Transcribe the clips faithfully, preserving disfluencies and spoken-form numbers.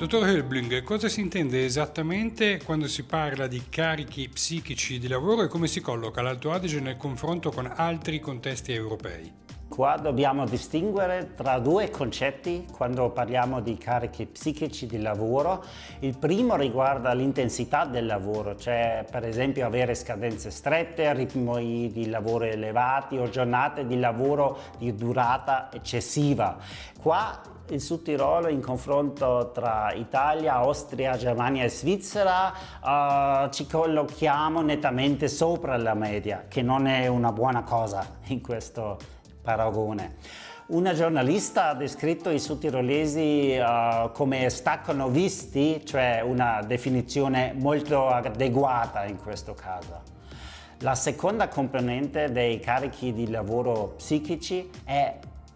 Dottor Helbling, cosa si intende esattamente quando si parla di carichi psichici di lavoro e come si colloca l'Alto Adige nel confronto con altri contesti europei? Qua dobbiamo distinguere tra due concetti quando parliamo di carichi psichici di lavoro. Il primo riguarda l'intensità del lavoro, cioè per esempio avere scadenze strette, ritmi di lavoro elevati o giornate di lavoro di durata eccessiva. Qua il Sud Tirolo, in confronto tra Italia, Austria, Germania e Svizzera, uh, ci collochiamo nettamente sopra la media, che non è una buona cosa in questo paragone. Una giornalista ha descritto i sudtirolesi uh, come staccano visti, cioè una definizione molto adeguata in questo caso. La seconda componente dei carichi di lavoro psichici è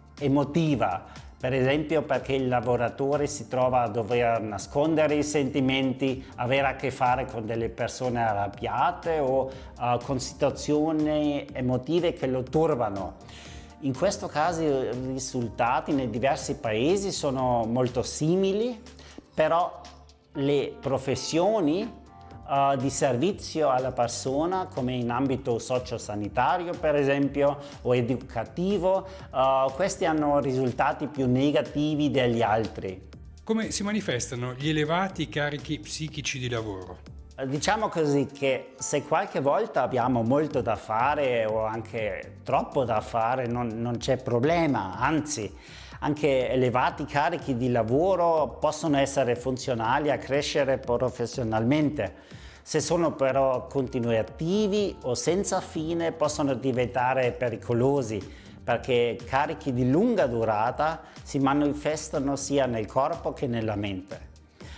emotiva. Per esempio perché il lavoratore si trova a dover nascondere i sentimenti, avere a che fare con delle persone arrabbiate o uh, con situazioni emotive che lo turbano. In questo caso i risultati nei diversi paesi sono molto simili, però le professioni Uh, di servizio alla persona, come in ambito sociosanitario per esempio o educativo, uh, questi hanno risultati più negativi degli altri. Come si manifestano gli elevati carichi psichici di lavoro? Diciamo così che se qualche volta abbiamo molto da fare o anche troppo da fare non, non c'è problema, anzi anche elevati carichi di lavoro possono essere funzionali a crescere professionalmente. Se sono però continuativi o senza fine possono diventare pericolosi, perché carichi di lunga durata si manifestano sia nel corpo che nella mente.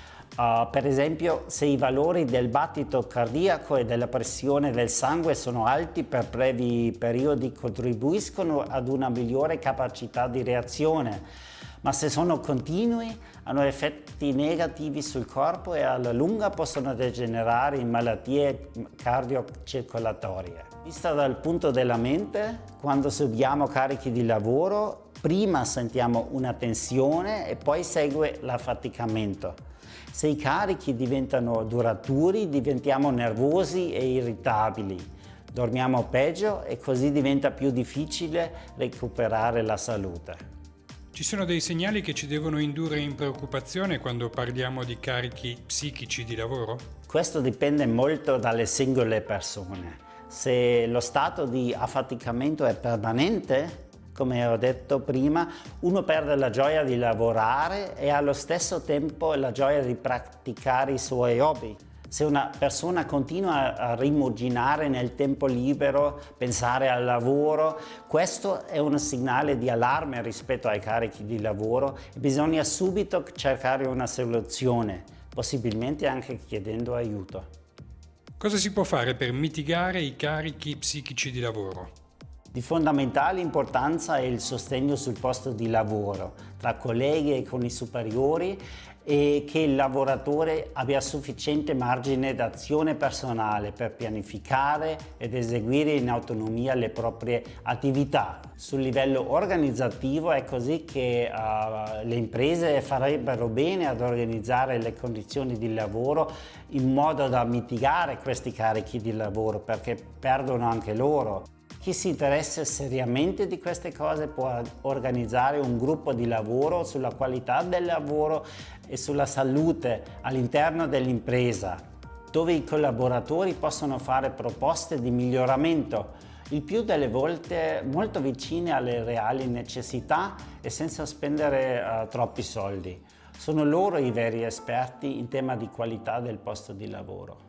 Uh, per esempio, se i valori del battito cardiaco e della pressione del sangue sono alti per brevi periodi, contribuiscono ad una migliore capacità di reazione, ma se sono continui hanno effetti negativi sul corpo e alla lunga possono degenerare in malattie cardiocircolatorie. Vista dal punto della mente, quando subiamo carichi di lavoro, prima sentiamo una tensione e poi segue l'affaticamento. Se i carichi diventano duraturi, diventiamo nervosi e irritabili, dormiamo peggio e così diventa più difficile recuperare la salute. Ci sono dei segnali che ci devono indurre in preoccupazione quando parliamo di carichi psichici di lavoro? Questo dipende molto dalle singole persone. Se lo stato di affaticamento è permanente, come ho detto prima, uno perde la gioia di lavorare e allo stesso tempo la gioia di praticare i suoi hobby. Se una persona continua a rimuginare nel tempo libero, pensare al lavoro, questo è un segnale di allarme rispetto ai carichi di lavoro e bisogna subito cercare una soluzione, possibilmente anche chiedendo aiuto. Cosa si può fare per mitigare i carichi psichici di lavoro? Di fondamentale importanza è il sostegno sul posto di lavoro, tra colleghi e con i superiori, e che il lavoratore abbia sufficiente margine d'azione personale per pianificare ed eseguire in autonomia le proprie attività. Sul livello organizzativo è così che uh, le imprese farebbero bene ad organizzare le condizioni di lavoro in modo da mitigare questi carichi di lavoro, perché perdono anche loro. Chi si interessa seriamente di queste cose può organizzare un gruppo di lavoro sulla qualità del lavoro e sulla salute all'interno dell'impresa, dove i collaboratori possono fare proposte di miglioramento, il più delle volte molto vicine alle reali necessità e senza spendere uh, troppi soldi. Sono loro i veri esperti in tema di qualità del posto di lavoro.